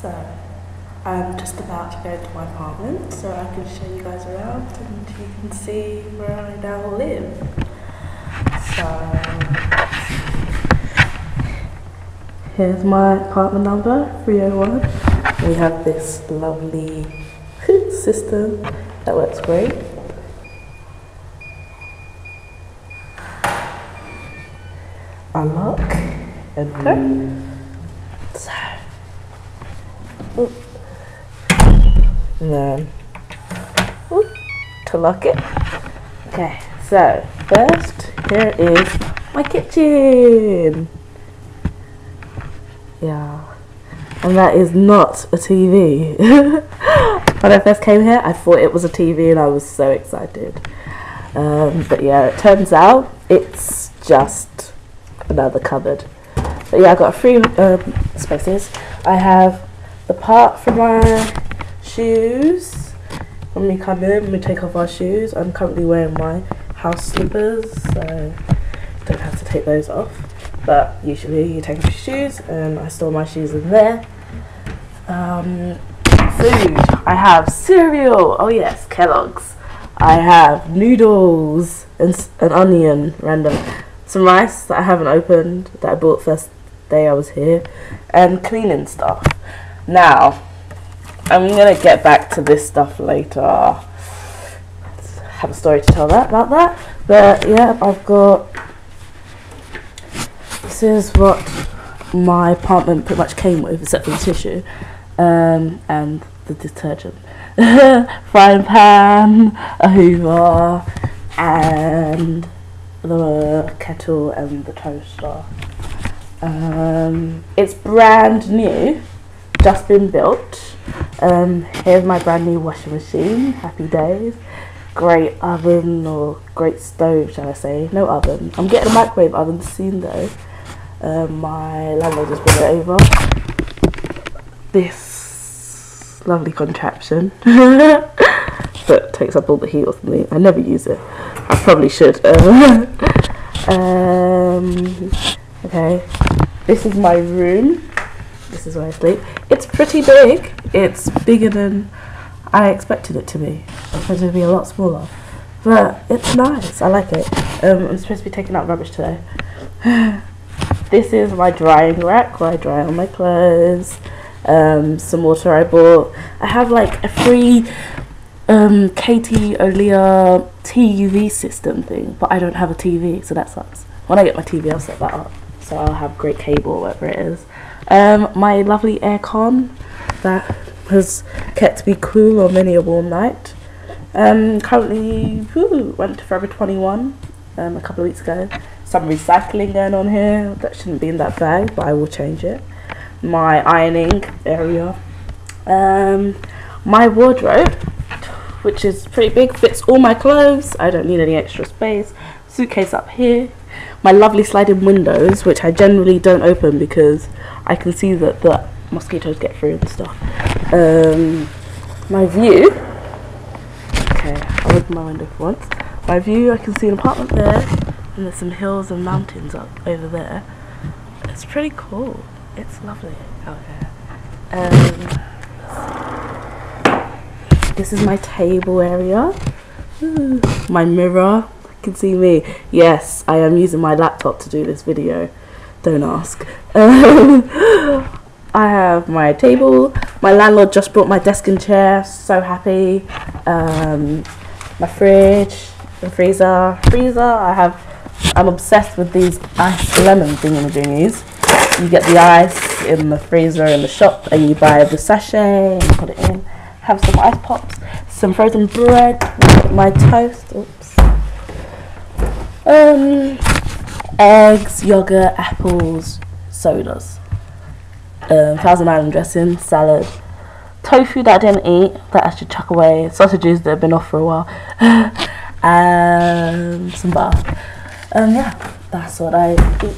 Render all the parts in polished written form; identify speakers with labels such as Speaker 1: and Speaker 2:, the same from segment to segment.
Speaker 1: So I'm just about to go to my apartment so I can show you guys around and you can see where I now live. So here's my apartment number, 301. We have this lovely system that works great. Unlock and go. So, and then to lock it. Okay, so first here is my kitchen. Yeah, and that is not a TV. When I first came here, I thought it was a TV and I was so excited. But yeah, it turns out it's just another cupboard. But yeah, I've got 3 spaces. I have the part for my shoes. When we come in, we take off our shoes. I'm currently wearing my house slippers, so don't have to take those off. But usually you take off your shoes, and I store my shoes in there. Food. I have cereal. Oh yes, Kellogg's. I have noodles and an onion, random. Some rice that I haven't opened, that I bought first day I was here, and cleaning stuff. Now, I'm gonna get back to this stuff later. I have a story to tell about that. But yeah, I've got. This is what my apartment pretty much came with, except for the tissue, and the detergent, frying pan, a Hoover, and the kettle and the toaster. It's brand new, just been built. Here's my brand new washing machine, happy days. Great oven, or great stove shall I say, no oven. I'm getting a microwave oven soon though. My landlord just brought it over. This lovely contraption that takes up all the heat or something. I never use it. I probably should. Okay, this is my room. This is where I sleep. It's pretty big. It's bigger than I expected it to be. I expected it to be a lot smaller, but it's nice. I like it. I'm supposed to be taking out rubbish today. This is my drying rack where I dry all my clothes. Some water I bought. I have like a free KT Olia TV system thing, but I don't have a TV, so that sucks. When I get my TV, I'll set that up, so I'll have great cable or whatever it is. My lovely aircon that has kept me cool on many a warm night. Currently went to Forever 21 a couple of weeks ago. Some recycling going on here that shouldn't be in that bag, but I will change it. My ironing area. My wardrobe, which is pretty big, fits all my clothes. I don't need any extra space. Suitcase up here. My lovely sliding windows, which I generally don't open because I can see that the mosquitoes get through and stuff. My view. Okay, I'll open my window for once. My view, I can see an apartment there, and there's some hills and mountains up over there. It's pretty cool. It's lovely out here. This is my table area. Ooh, my mirror. You can see me. Yes, I am using my laptop to do this video. Don't ask. I have my table. My landlord just brought my desk and chair. So happy. My fridge, the freezer. I'm obsessed with these ice lemon thingamajiggies. You get the ice in the freezer in the shop, and you buy the sachet and put it in. Have some ice pops, some frozen bread, my toast. Oops. Eggs, yogurt, apples, sodas. Thousand Island dressing, salad, tofu that I didn't eat that I should chuck away, sausages that have been off for a while, and some butter. Yeah, that's what I eat.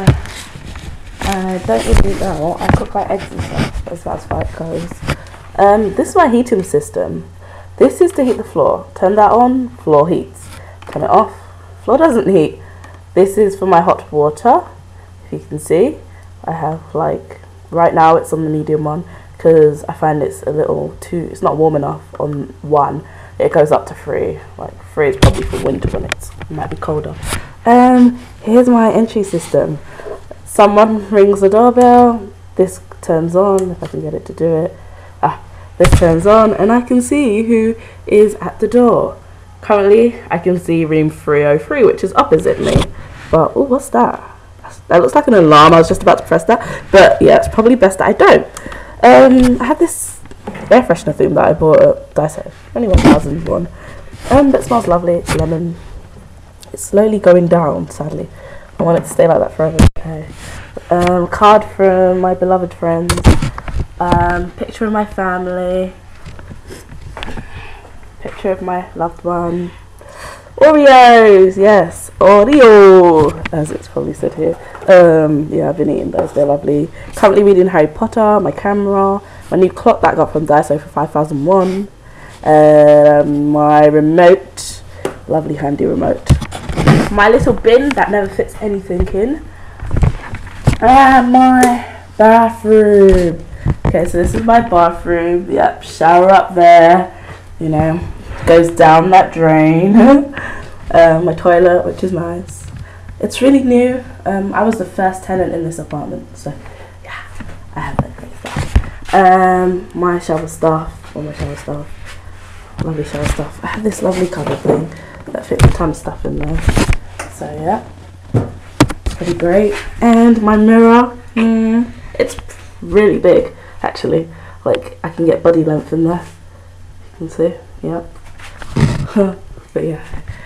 Speaker 1: I don't really eat that a lot. I cook my eggs and stuff, as far as it goes. This is my heating system. This is to heat the floor. Turn that on, floor heats. Turn it off, floor doesn't heat. This is for my hot water. If you can see, I have like, right now it's on the medium one, because I find it's a little too, it's not warm enough on 1. It goes up to 3. Like 3 is probably for winter when it might be colder. Here's my entry system. Someone rings the doorbell, this turns on, if I can get it to do it. This turns on and I can see who is at the door. Currently I can see room 303, which is opposite me. But oh, what's that? That looks like an alarm. I was just about to press that, but yeah, it's probably best that I don't. I have this air freshener thing that I bought at Daiso, only 1,001. But it smells lovely. It's lemon. It's slowly going down, sadly. I want it to stay like that forever. Okay. Card from my beloved friends. Picture of my family. Picture of my loved one. Oreos, yes, Oreo, as it's probably said here. Yeah, I've been eating those, they're lovely. Currently reading Harry Potter, my camera, my new clock that I got from Daiso for 5,001. My remote, lovely handy remote. My little bin that never fits anything in. And my bathroom. Okay, so this is my bathroom. Yep, shower up there, you know, goes down that drain. My toilet, which is nice. It's really new. I was the first tenant in this apartment, so yeah, I have that great stuff. My shower stuff, all my shower stuff, lovely shower stuff. I have this lovely cupboard thing that fits a ton of stuff in there, so yeah, pretty great. And my mirror, it's really big actually, like I can get body length in there, you can see, yep. But yeah,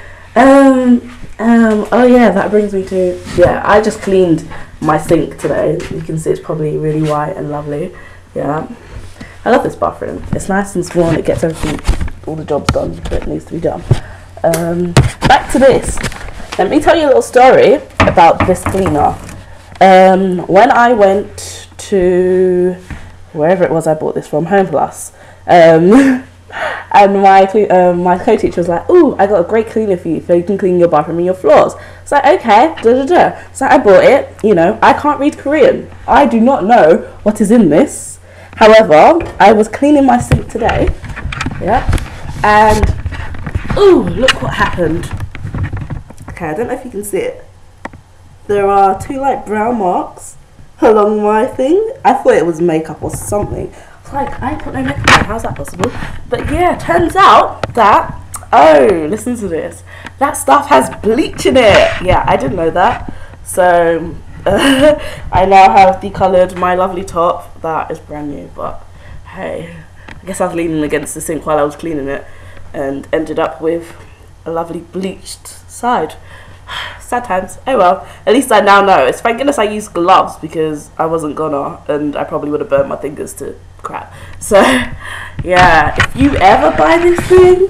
Speaker 1: oh yeah, that brings me to, yeah, I just cleaned my sink today. You can see it's probably really white and lovely. Yeah, I love this bathroom. It's nice and small and it gets everything, all the jobs done that needs to be done. Back to this. Let me tell you a little story about this cleaner. When I went to wherever it was I bought this from, Home Plus, and my co-teacher was like, "Oh, I got a great cleaner for you, so you can clean your bathroom and your floors." It's like, okay, So I bought it. You know, I can't read Korean. I do not know what is in this. However, I was cleaning my sink today. Yeah, and ooh, look what happened. Okay, I don't know if you can see it. There are 2 like brown marks along my thing. I thought it was makeup or something. Like, I put no makeup on, how's that possible? But yeah, turns out that, oh, listen to this, that stuff has bleach in it. Yeah, I didn't know that. So I now have decolored my lovely top that is brand new, but hey, I guess I was leaning against the sink while I was cleaning it and ended up with a lovely bleached side. Sad times. Oh well, at least I now know. It's thank goodness I used gloves because I wasn't gonna, and I probably would have burnt my fingers to crap. So yeah, if you ever buy this thing,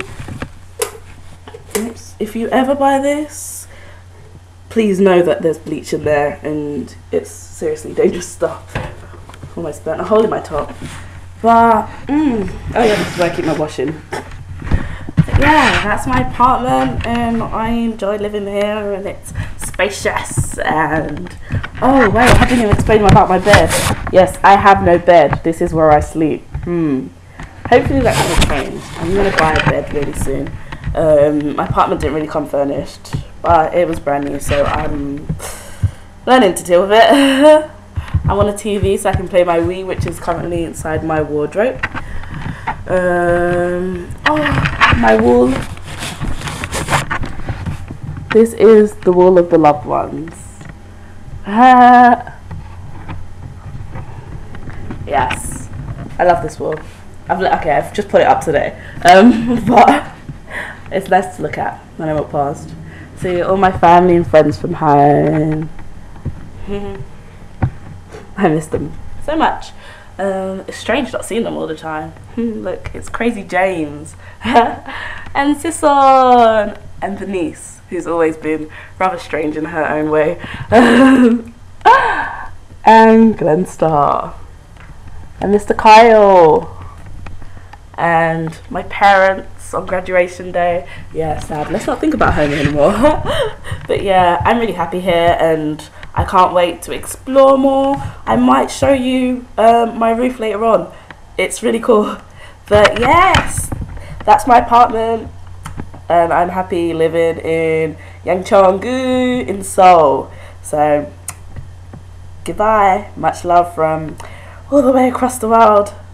Speaker 1: if you ever buy this, please know that there's bleach in there and it's seriously dangerous stuff. Almost burnt a hole in my top. But oh yeah, this is where I keep my washing. Yeah, that's my apartment and I enjoy living here and it's spacious and oh wait, I didn't even explain about my bed. Yes, I have no bed. This is where I sleep. Hopefully that's gonna change. I'm gonna buy a bed really soon. My apartment didn't really come furnished, but it was brand new, so I'm learning to deal with it. I want a TV so I can play my Wii, which is currently inside my wardrobe. Oh, my wall. This is the wall of the loved ones. Yes, I love this wall. I've just put it up today, but it's nice to look at when I walk past. See all my family and friends from home. I miss them so much. It's strange not seeing them all the time. Look, it's Crazy James and Sisson and the niece, who's always been rather strange in her own way, and Glenn Starr and Mr. Kyle and my parents on graduation day. Yeah, sad. Let's not think about home anymore. But yeah, I'm really happy here and I can't wait to explore more. I might show you my roof later on. it's really cool. But yes, that's my apartment, and I'm happy living in Yeongcheon-gu in Seoul. So goodbye, much love from all the way across the world.